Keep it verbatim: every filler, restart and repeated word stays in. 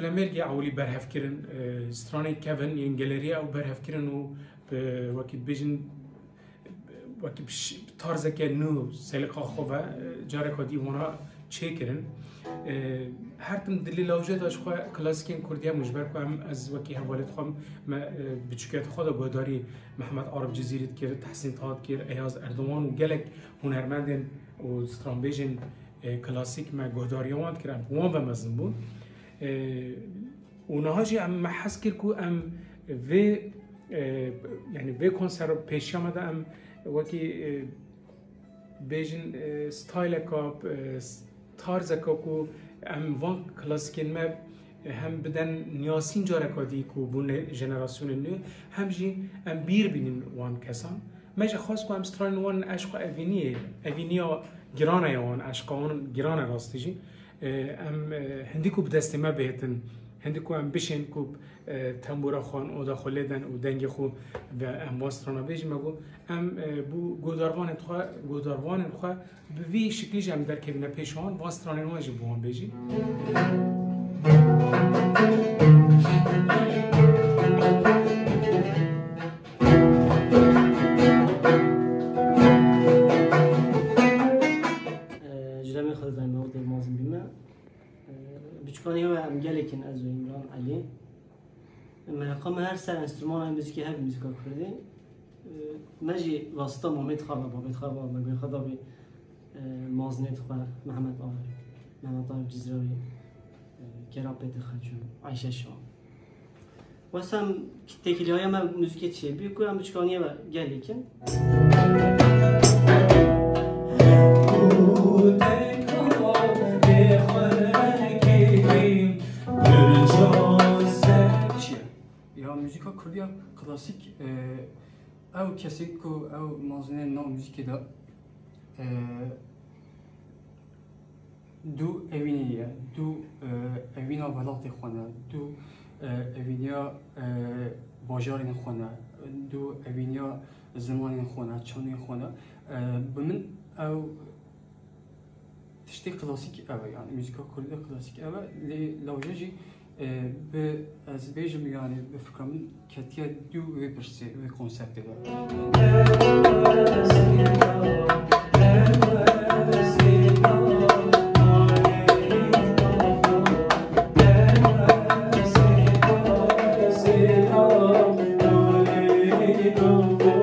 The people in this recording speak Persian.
نمرگی اولی برهف کردن استرانی کون این گالری او برهف کردن و وکی بیشن وکی طرز که نو سلیقه خوبه جاره کدی ونا چه کردن هر تم دلیل اوجه داشت خو کلاسیک کردی مجبر کنم از وکی حوالت خم بچکت خود گوداری محمد عرب جزیرت کرد تحسین طاعت کرد ایاز اردوان و گلک هنرمندن و استران بیشن کلاسیک ما گوداریوان کردن وان بمزن بود اونها جی ام محس کرد کو ام و یعنی و کنسر پیشی آمده ام وکی بیشن ستایل کاب طرز کو ام وان کلاسیکن ما هم بدن نیاسین جاره کادی کو بون جنراسیون نو هم جی ام بیر بینن وان کسان ماجا خاص کو ام ستران وان عشق اوینیه اوینیا گرانه وان عشقان گرانه راستیجی ام هندی کو بدست ما بهتن هندی کو ام بشین کو تنبورا خان او داخله دن او دنگ خو و ام واسترانا بیج مگو ام بو گوداروان خو گوداروان خو به وی شکلی جام در کبینه پیشان واسترانا نواجه بوان بیجی جلمي خذ زي ما قلت المازن بما بتشكوني هو ام جالكن ازو عمران علي ما قام هر سر انسترومان موسیقی هر موسیقی کردی ماجی واسطه محمد خالد محمد خالد مگوی خدا بی مازنیت خو محمد آور محمد آور جزراوی کرابت خجون عایشه شام واسم تکیلی های ما موسیقی چیه بیکو هم بچکانی و گلیکن موسیقی کردی کلاسیک او کسی کو او مازنه نو موسیقی دا دو اوینیه دو اوینا ولات خونه دو اوینیا باجارین خونه دو اوینیا زمان خونه چانی خونه بمن او تشتی کلاسیک اوه یعنی موسیقی کردی کلاسیک اوه لی لوجهی به از بیشتر میگن به فکرم کتیه دو و برسی و کنسپت داره.